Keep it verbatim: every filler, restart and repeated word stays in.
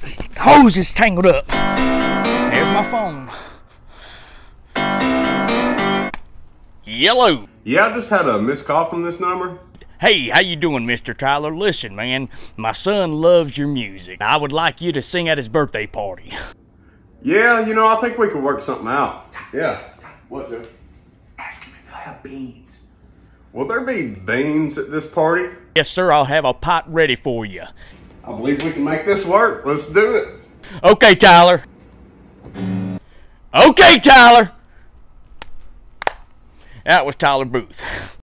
hose is tangled up. There's my phone. Yellow. Yeah, I just had a missed call from this number. Hey, how you doing, Mister Tyler? Listen, man, my son loves your music. I would like you to sing at his birthday party. Yeah, you know, I think we could work something out. Yeah. What, Joe? Ask him if he'll have beans. Will there be beans at this party? Yes, sir, I'll have a pot ready for you. I believe we can make this work. Let's do it. Okay, Tyler. Okay, Tyler. That was Tyler Booth.